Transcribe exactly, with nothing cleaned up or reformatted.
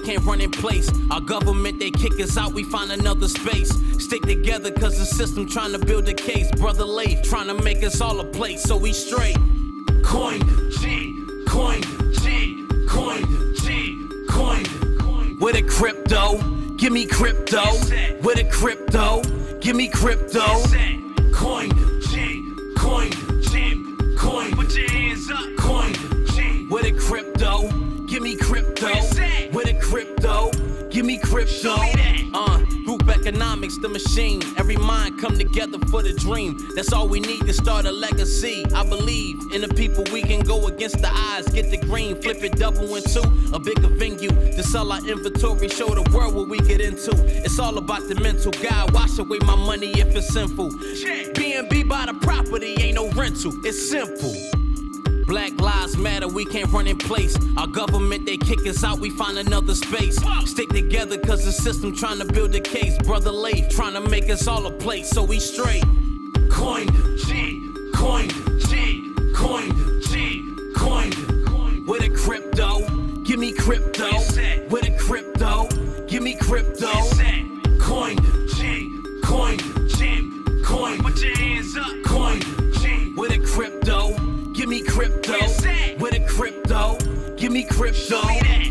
can't run in place. Our government, they kick us out, we find another space. Stick together cause the system trying to build a case. Brother Leif trying to make us all a place, so we straight. Koinda, G, Koinda, G, Koinda, G, Koinda. With a crypto, give me crypto. With a crypto, give me crypto. Koinda, G, Koinda, G, Koinda. Put your hands up. Koinda, G. With a crypto, give me crypto. With a crypto, give me crypto. Uh, group economics, the machine. Every mind come together for the dream. That's all we need to start a legacy. I believe in the people, we can go against the odds. Get the green, flip it double into a bigger venue. To sell our inventory, show the world what we get into. It's all about the mental. God, wash away my money if it's sinful. B and B by the property, ain't no rental. It's simple. Black lives matter, we can't run in place. Our government, they kick us out, we find another space. Stick together cause the system trying to build a case. Brother Leif trying to make us all a place, so we straight. Koinda, G, Koinda, G, Koinda, G, Koinda. With a crypto, give me crypto. With a crypto, give me crypto. Koinda, G, Koinda, G, Koinda. Put your hands up. Koinda, G. With a crypto, give me crypto. With a crypto, give me crypto.